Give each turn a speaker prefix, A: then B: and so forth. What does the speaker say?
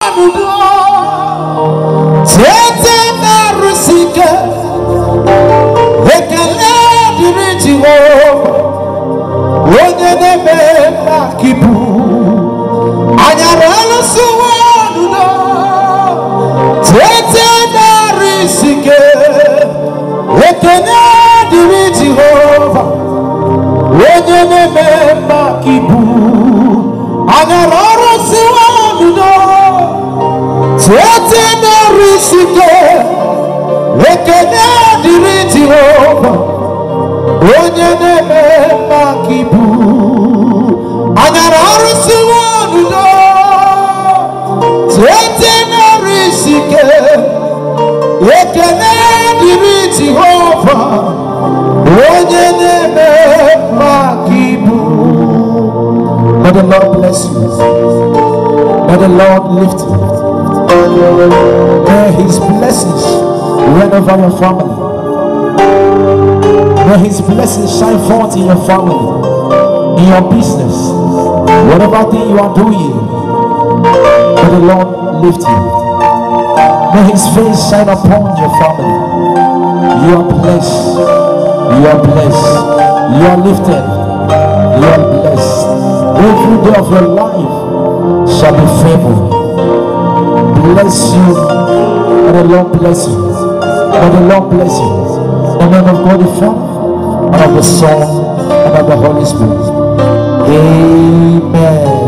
A: May the Lord bless you. May the Lord lift you. May His blessings reign over your family. May His blessings shine forth in your family, in your business, whatever thing you are doing. May the Lord lift you. May His face shine upon your family. You are blessed. You are blessed. You are lifted. You are blessed. Every day of your life shall be favored. Bless you. May the Lord bless you. May the Lord bless you. In the name of God the Father, and of the Son, and of the Holy Spirit. Amen.